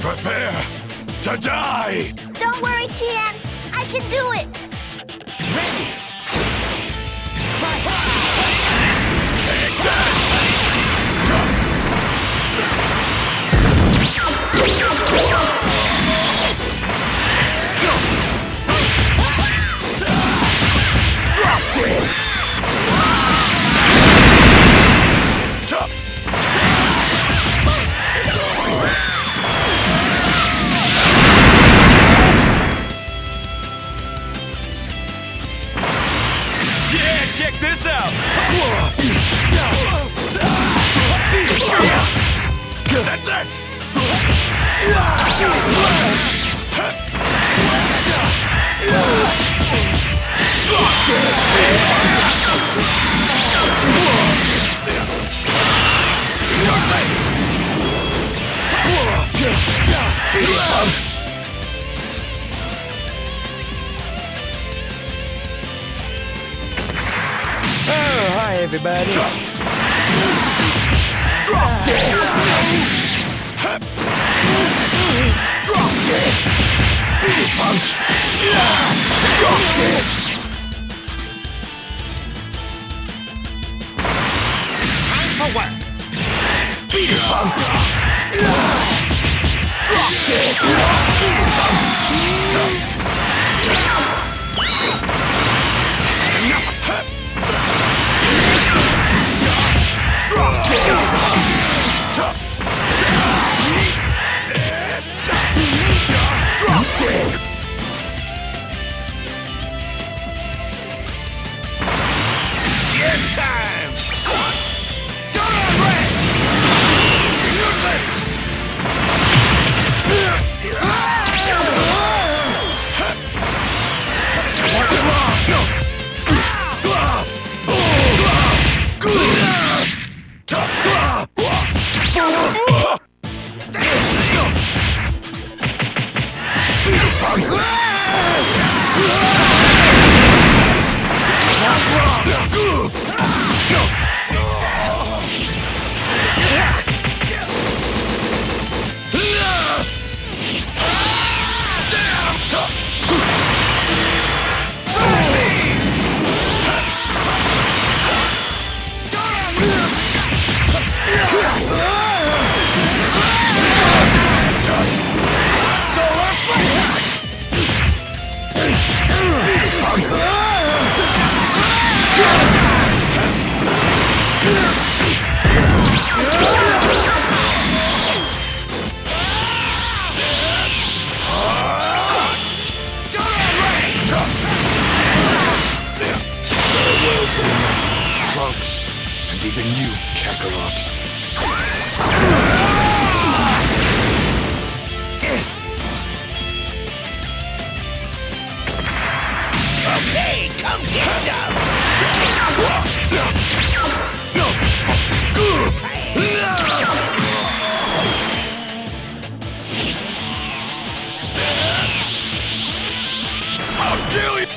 Prepare to die! Don't worry, Tien. I can do it. Ready! Fight! Take this! Drop it! Yeah, check this out! That's it! Your face! Oh, hi everybody. Drop it! Drop it! Beat it, punk! Drop it! Time for work. Beat it, punk! Drop it! Beat it, punk! Drop it! Drop it! Gym time! Donut Red! Use it! What's wrong? Trunks, and even you, Kakarot. Okay, come get them! I'll kill you!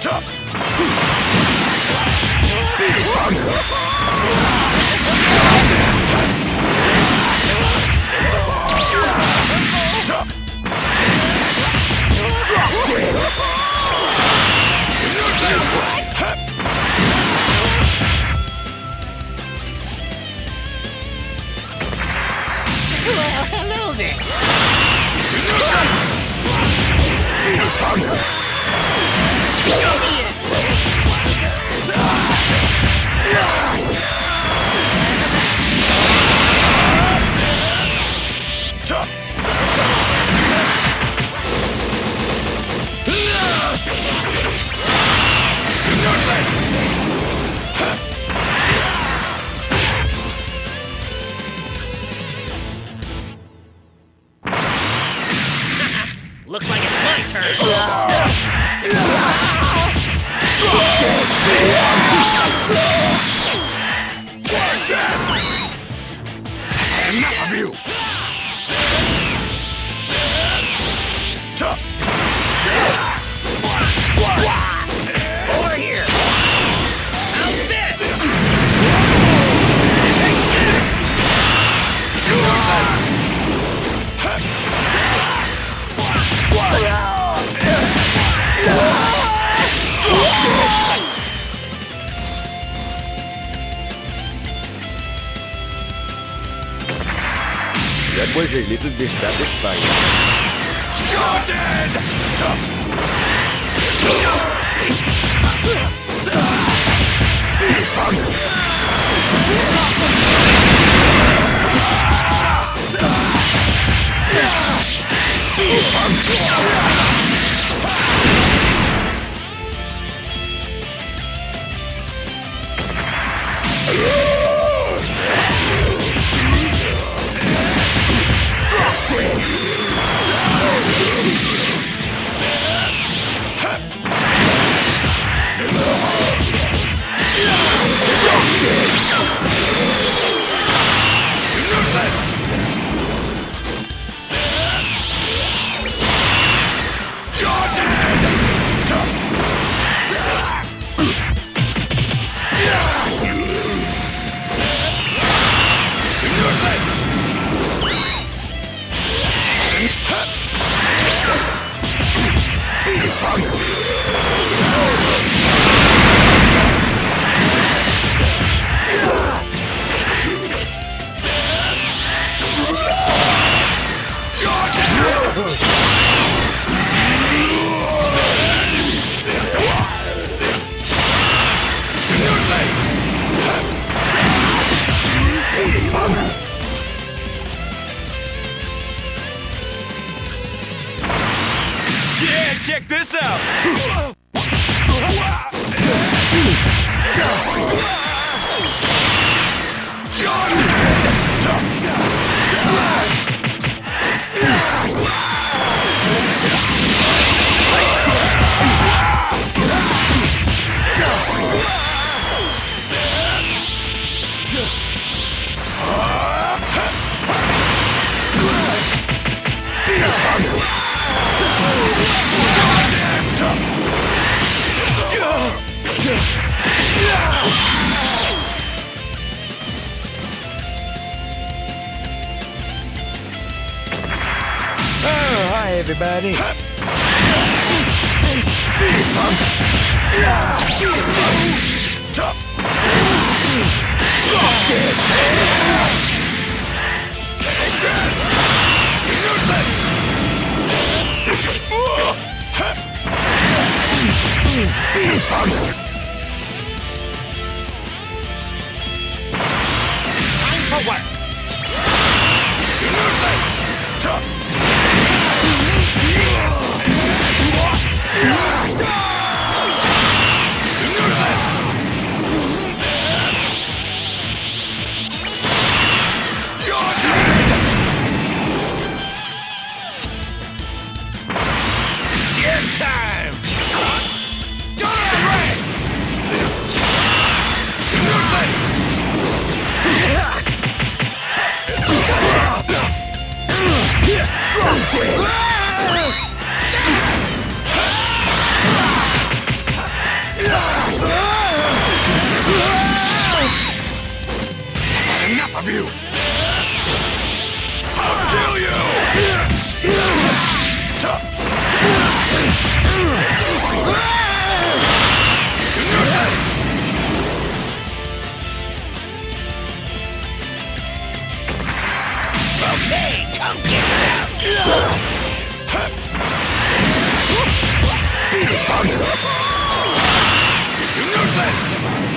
Well, hello there! Looks like it's my turn. That was a little dissatisfying. You're dead! Yeah, check this out! Oh, hi everybody. Time for work! Gym time! Donut Ray! Nuisance! Enough of you! I'll kill you! Nuisance! Okay, come get them! Nuisance!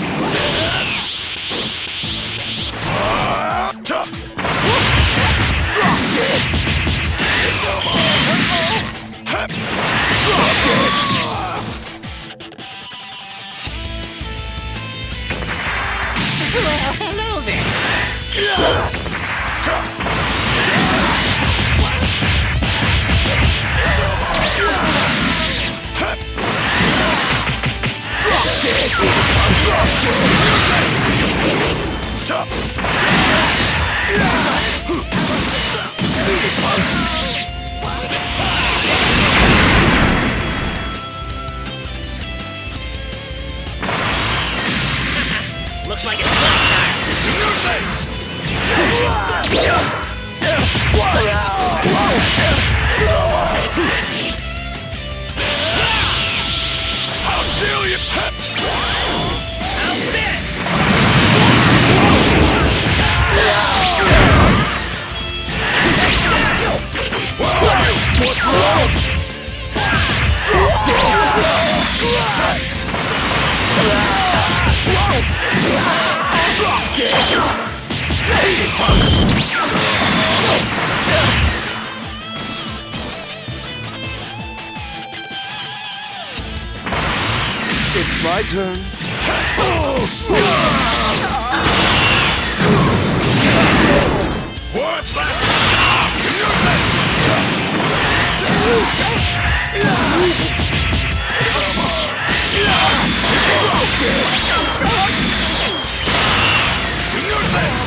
Well, hello there! Looks like it's about time! Nuisance! I'll kill you! How's this? my turn. Worthless scum! Nuisance! Nuisance!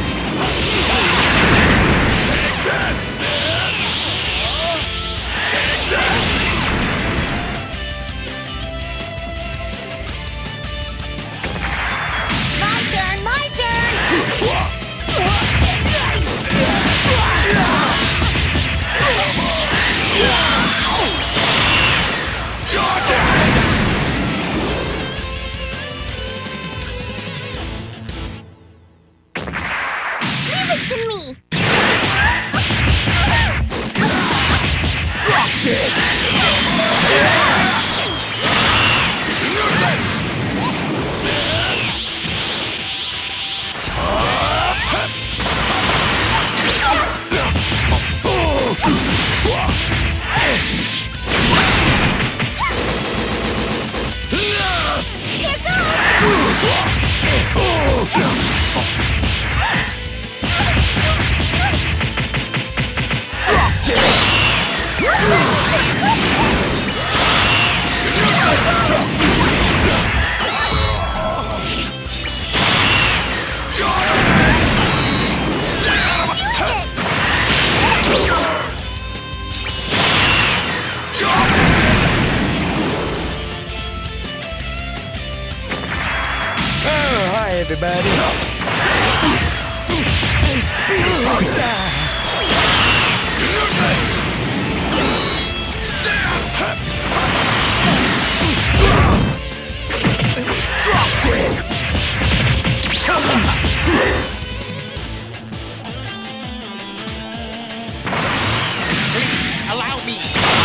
Take this! Take this! My turn, my turn! You're dead! Leave it to me! Nuisance! Here goes! Oh, hi, everybody. Nuisance! Stand! Please, allow me.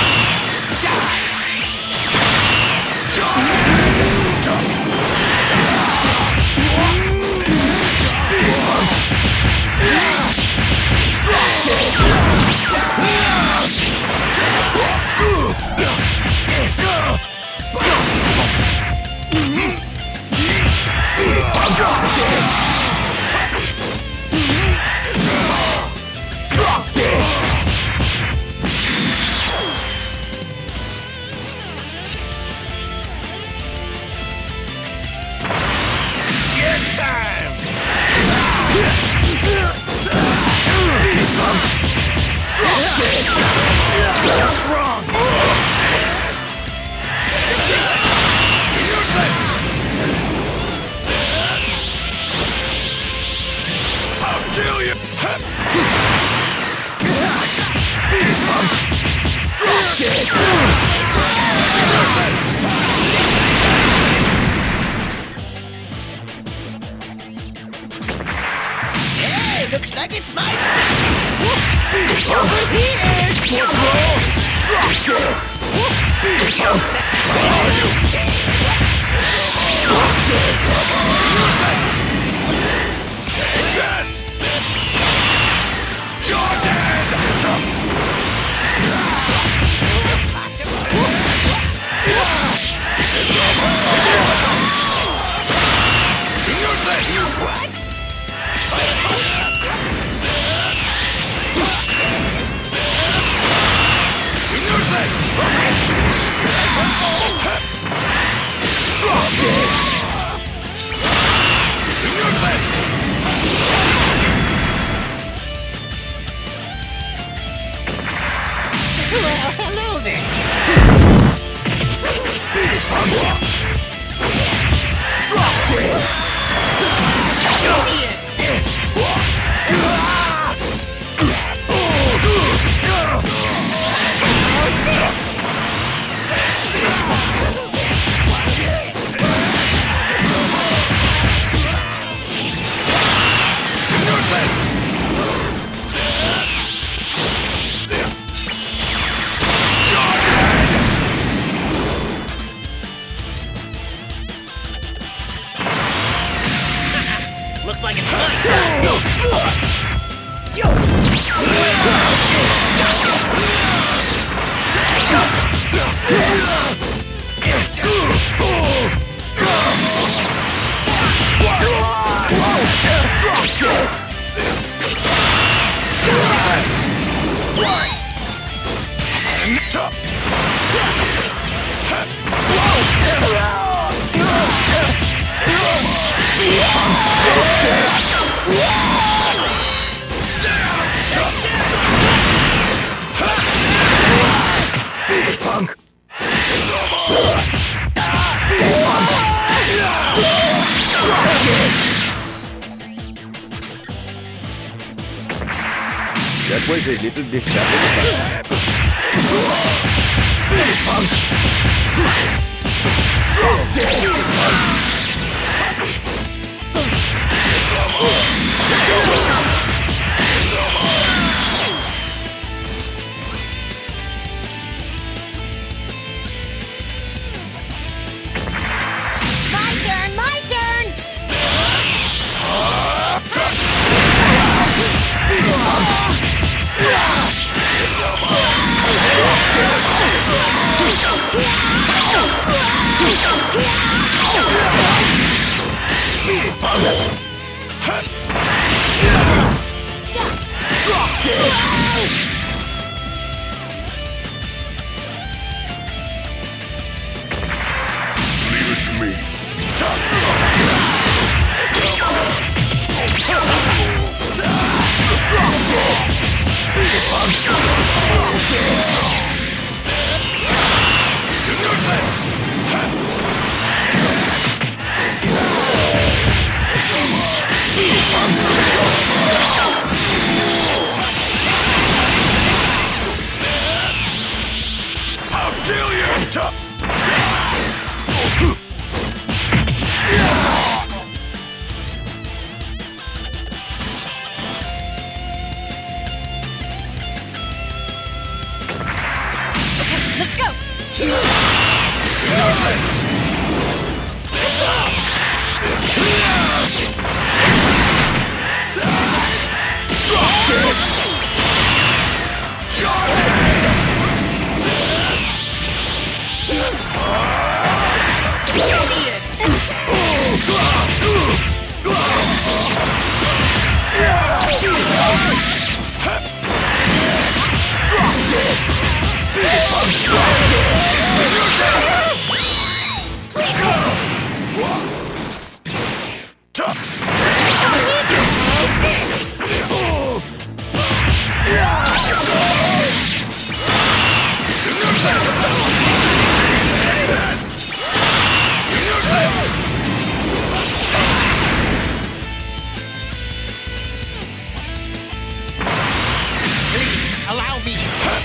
Jet time! What's wrong? Nuisance! I'll kill you! Nuisance! Hey, looks like it's my turn. Over here. Nuisance! Take this! You're dead! Nuisance! What? Nuisance! Nuisance! Well, hello there. Looks like it's my turn. Punk! That was a little dissatisfying. Punk! Drop My turn, my turn! Leave it to me. I'll kill you! Let's go! Allow me.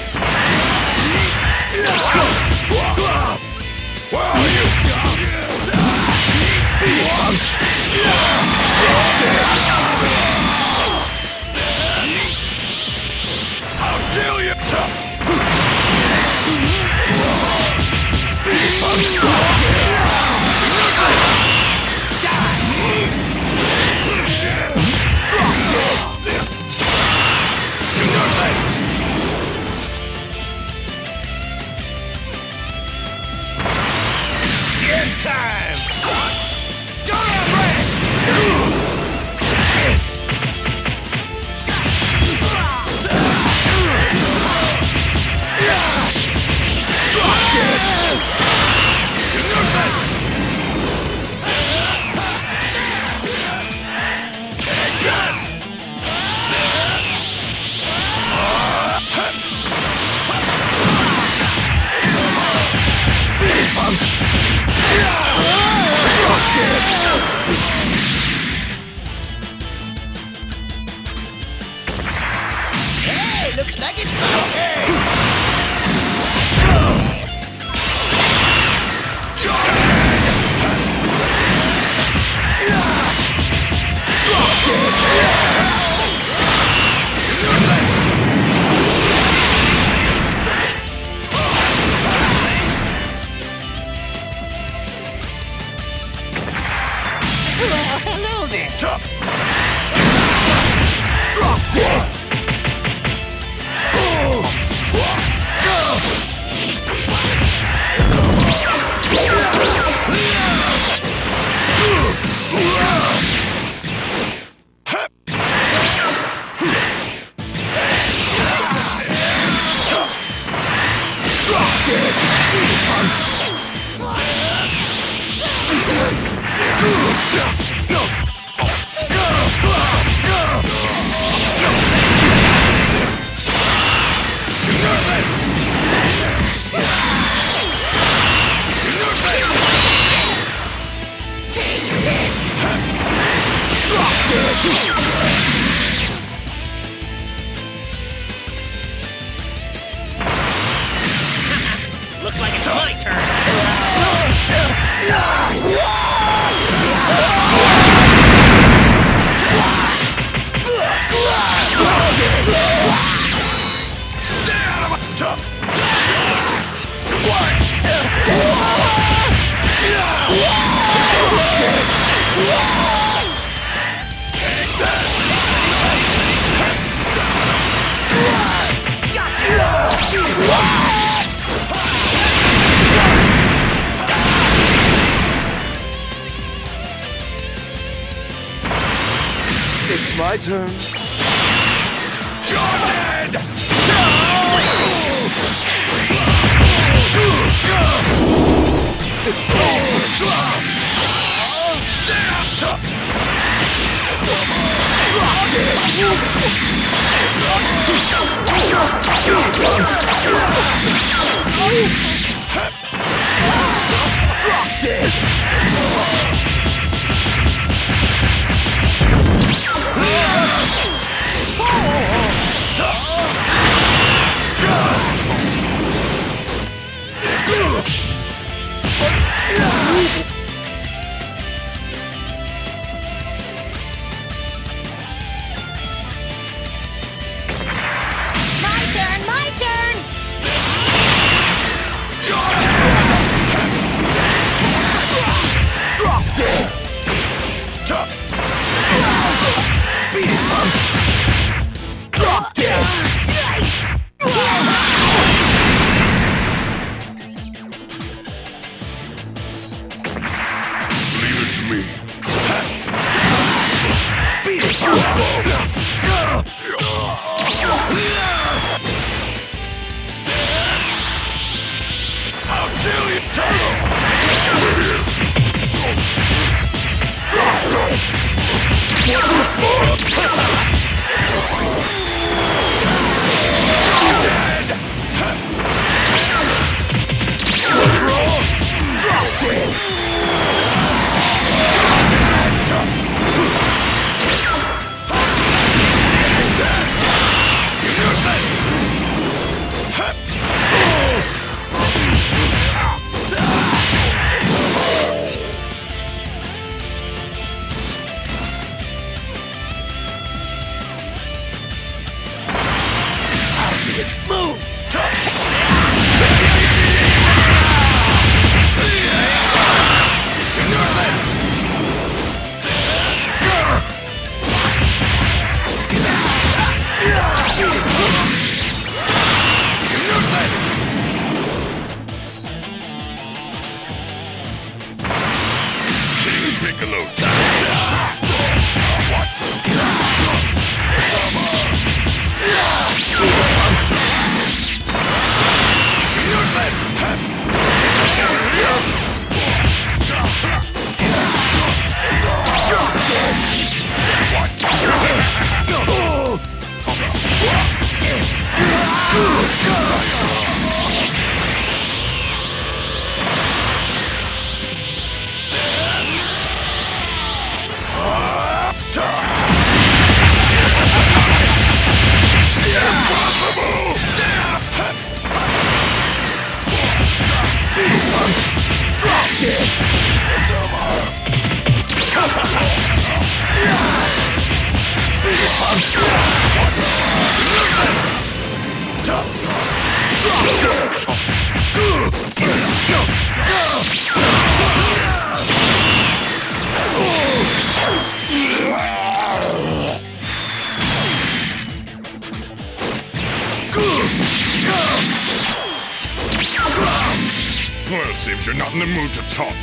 Where are you? I'll kill you! Time! Hey, looks like it's my turn. Well, hello there. Drop dead! Looks like it's my turn. Stay out of my top! Take this! It's my turn. You're dead! It's over. Stay up top! My turn, my turn! Drop dead! Top! Beat it, punk! Drop dead! Leave it to me. Beat it, punk! How dare you, Top! Move! King Piccolo time! Well, it seems you're not in the mood to talk.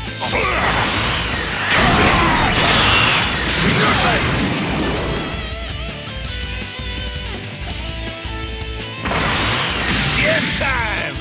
Gym time!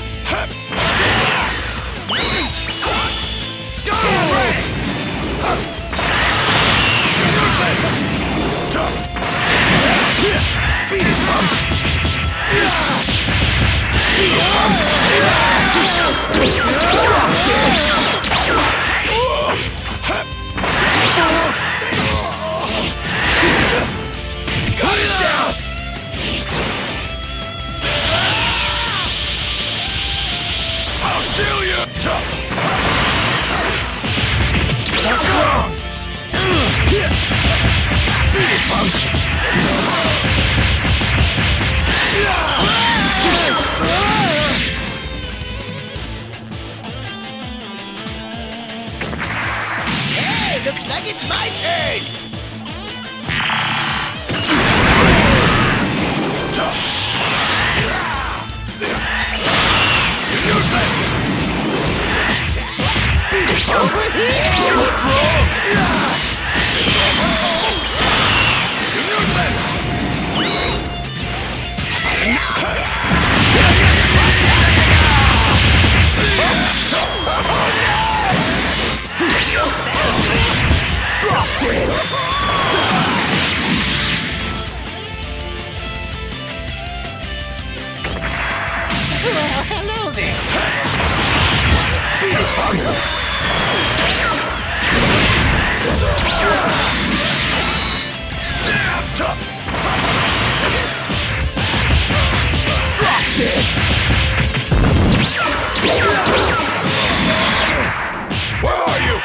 pain! Nuisance! Over here! What's wrong? Nuisance! Drop it! Well, hello there! Stabbed! Drop it! Where are you?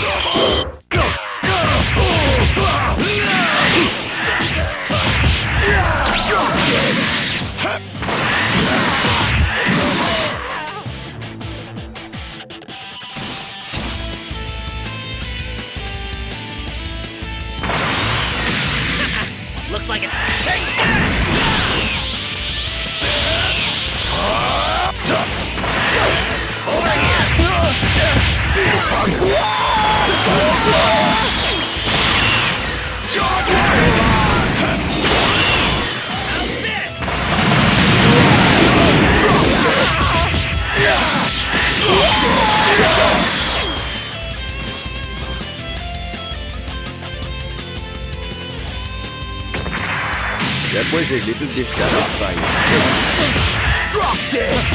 Looks like it's How's this? Después el little dish satisfying. Drop it!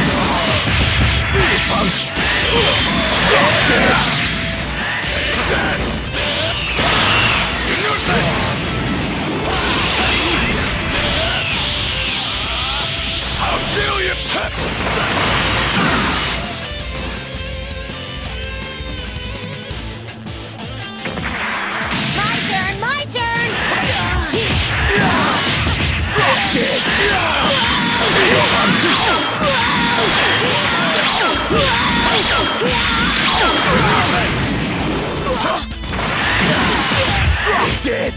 Take this! Nuisance! How dare you! My turn, my turn! Drop it! Drop it!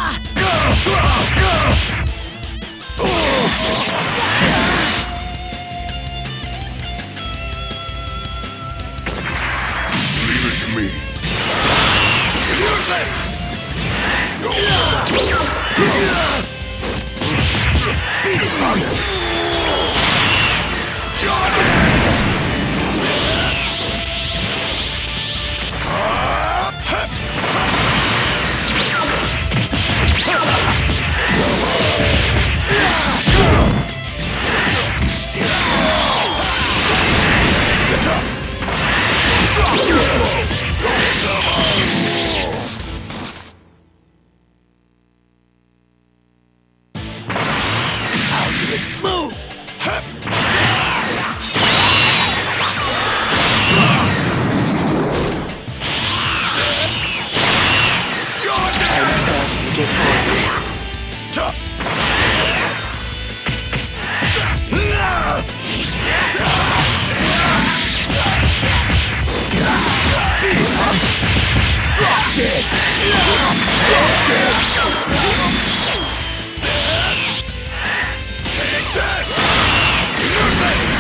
Leave it to me. Nuisance! You're dead! Take the top! I'll do it. Move! You're dead! I'm starting to get bored. Top! Drop it! Take this! Nuisance!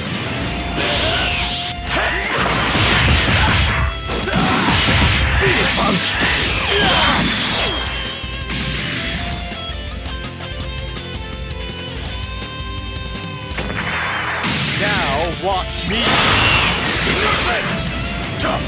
Now watch me. Nuisance! Top!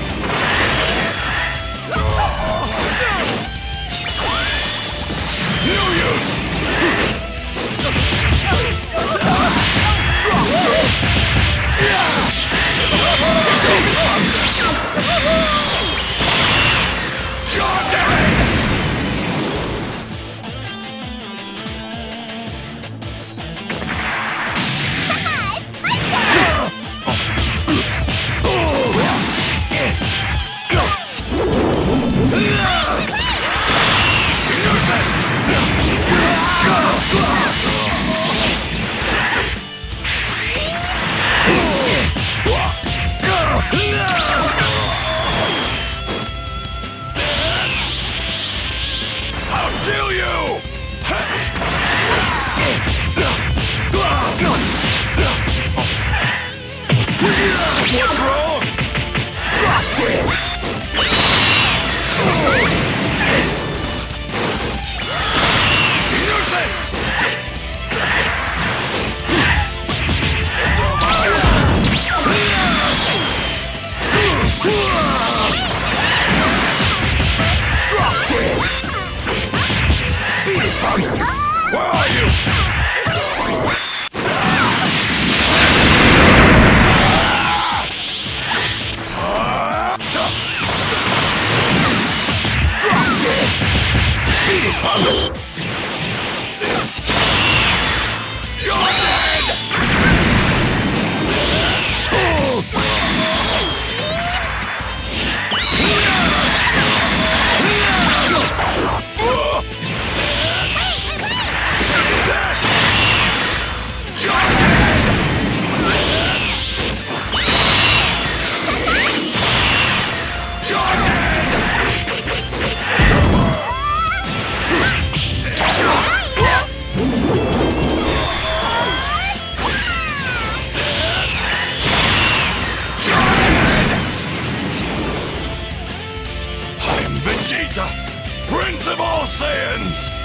You're dead! Take this! You're dead! You're I am Vegeta, Prince of all Saiyans!